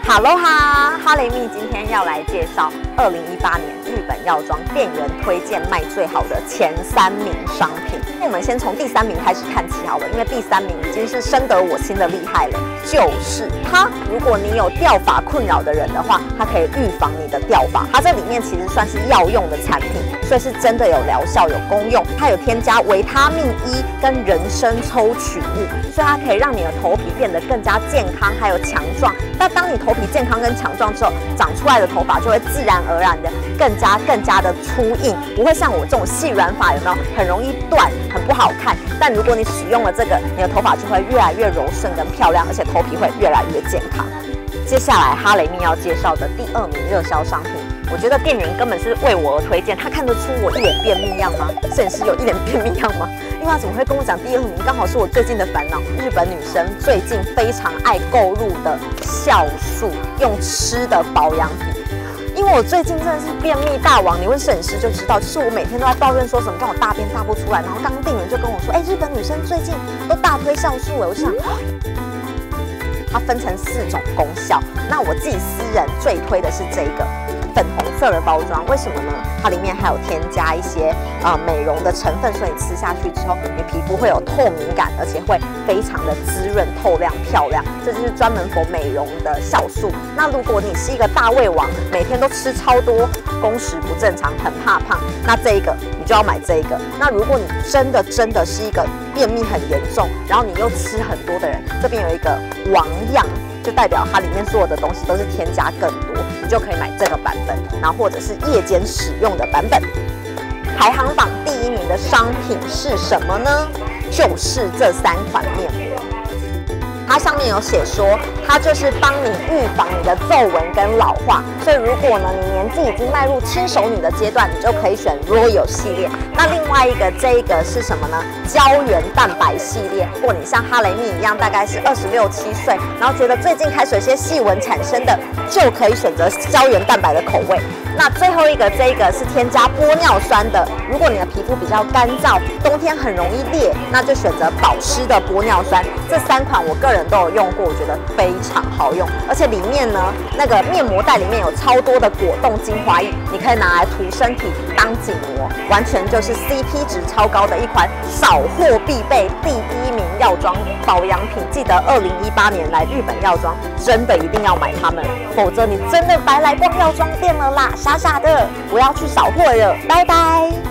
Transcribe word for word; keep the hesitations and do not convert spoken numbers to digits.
哈喽哈，哈雷蜜今天要来介绍二零一八年日本药妆店员推荐卖最好的前三名商品。那我们先从第三名开始看起好了，因为第三名已经是深得我心的厉害了，就是它。如果你有掉发困扰的人的话，它可以预防你的掉发。它这里面其实算是药用的产品，所以是真的有疗效、有功用。它有添加维他命 E 跟人参抽取物，所以它可以让你的头皮变得更加健康，还有强壮。那当你头皮健康跟强壮之后，长出来的头发就会自然而然的更加更加的粗硬，不会像我这种细软发有没有很容易断，很不好看。但如果你使用了这个，你的头发就会越来越柔顺跟漂亮，而且头皮会越来越健康。接下来哈雷蜜要介绍的第二名热销商品，我觉得店员根本是为我而推荐，他看得出我一脸便秘样吗？摄影师有一脸便秘样吗？因为他怎么会跟我讲第二名？刚好是我最近的烦恼。日本女生最近非常爱购入的酵素，用吃的保养品。因为我最近真的是便秘大王，你问摄影师就知道，就是我每天都在抱怨说什么让我大便大不出来，然后刚刚店员就跟我说，哎、欸，日本女生最近都大推酵素哎，我想。它分成四种功效，那我自己私人最推的是这个粉红色的包装，为什么呢？它里面还有添加一些呃美容的成分，所以你吃下去之后，你皮肤会有透明感，而且会非常的滋润、透亮、漂亮。这就是专门 for 美容的酵素。那如果你是一个大胃王，每天都吃超多，工时不正常，很怕胖，那这一个你就要买这个。那如果你真的真的是一个便秘很严重，然后你又吃很多的人，这边有一个王样。就代表它里面所有的东西都是添加更多，你就可以买这个版本，然后或者是夜间使用的版本。排行榜第一名的商品是什么呢？就是这三款面膜。它上面有写说，它就是帮你预防你的皱纹跟老化，所以如果呢你年纪已经迈入轻熟女的阶段，你就可以选 Royal 系列。那另外一个这个是什么呢？胶原蛋白系列。如果你像哈雷蜜一样，大概是二十六七岁，然后觉得最近开始有些细纹产生的，就可以选择胶原蛋白的口味。那最后一个这个是添加玻尿酸的，如果你的皮肤比较干燥，冬天很容易裂，那就选择保湿的玻尿酸。这三款我个人都有用过，我觉得非常好用，而且里面呢，那个面膜袋里面有超多的果冻精华液，你可以拿来涂身体当紧膜，完全就是 C P 值超高的一款少货必备第一名药妆保养品。记得二零一八年来日本药妆，真的一定要买它们，否则你真的白来逛药妆店了啦，傻傻的，我要去扫货了，拜拜。